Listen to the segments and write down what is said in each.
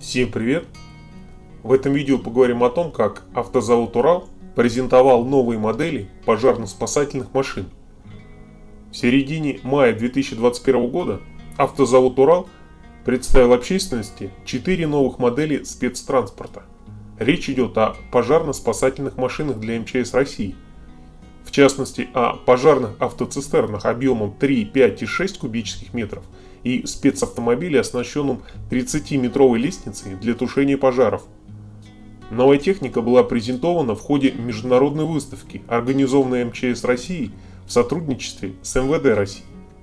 Всем привет! В этом видео поговорим о том, как автозавод «Урал» презентовал новые модели пожарно-спасательных машин. В середине мая 2021 года автозавод «Урал» представил общественности 4 новых модели спецтранспорта. Речь идет о пожарно-спасательных машинах для МЧС России. В частности, о пожарных автоцистернах объемом 3, 5 и 6 кубических метров и спецавтомобиле, оснащенном 30-метровой лестницей для тушения пожаров. Новая техника была презентована в ходе международной выставки, организованной МЧС России в сотрудничестве с МВД России.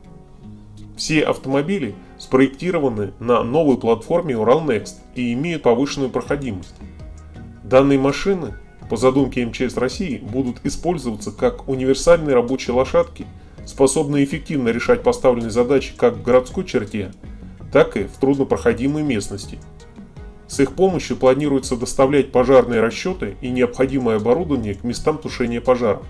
Все автомобили спроектированы на новой платформе Ural Next и имеют повышенную проходимость. Данные машины, по задумке МЧС России, будут использоваться как универсальные рабочие лошадки, способные эффективно решать поставленные задачи как в городской черте, так и в труднопроходимой местности. С их помощью планируется доставлять пожарные расчеты и необходимое оборудование к местам тушения пожаров.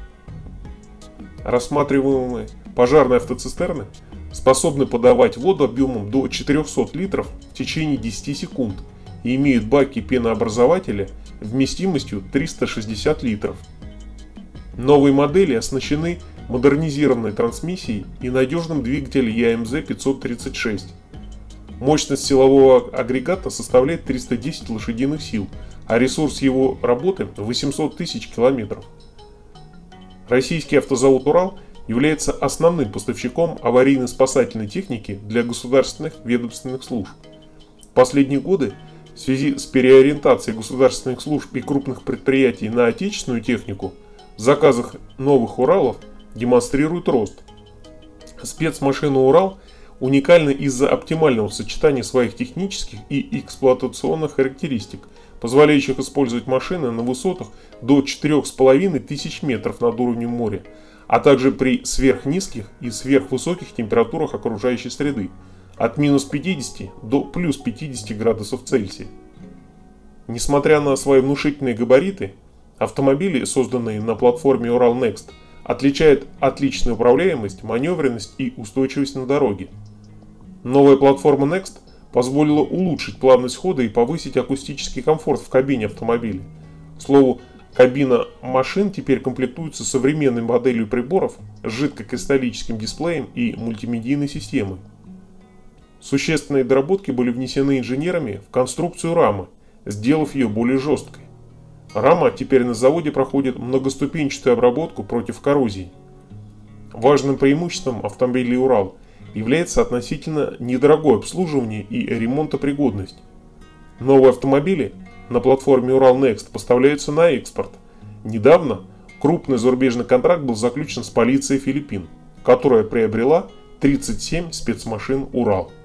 Рассматриваемые пожарные автоцистерны способны подавать воду объемом до 400 литров в течение 10 секунд и имеют баки пенообразователя вместимостью 360 литров. Новые модели оснащены модернизированной трансмиссией и надежным двигателем ЯМЗ-536. Мощность силового агрегата составляет 310 лошадиных сил, а ресурс его работы 800 тысяч километров. Российский автозавод «Урал» является основным поставщиком аварийно-спасательной техники для государственных ведомственных служб. В последние годы в связи с переориентацией государственных служб и крупных предприятий на отечественную технику в заказах новых «Уралов» демонстрирует рост. Спецмашина «Урал» уникальна из-за оптимального сочетания своих технических и эксплуатационных характеристик, позволяющих использовать машины на высотах до 4500 метров над уровнем моря, а также при сверхнизких и сверхвысоких температурах окружающей среды от минус 50 до плюс 50 градусов Цельсия. Несмотря на свои внушительные габариты, автомобили, созданные на платформе Ural Next, отличают отличную управляемость, маневренность и устойчивость на дороге. Новая платформа Next позволила улучшить плавность хода и повысить акустический комфорт в кабине автомобиля. К слову, кабина машин теперь комплектуется современной моделью приборов с жидкокристаллическим дисплеем и мультимедийной системой. Существенные доработки были внесены инженерами в конструкцию рамы, сделав ее более жесткой. Рама теперь на заводе проходит многоступенчатую обработку против коррозии. Важным преимуществом автомобилей «Урал» является относительно недорогое обслуживание и ремонтопригодность. Новые автомобили на платформе Ural Next поставляются на экспорт. Недавно крупный зарубежный контракт был заключен с полицией Филиппин, которая приобрела 37 спецмашин «Урал».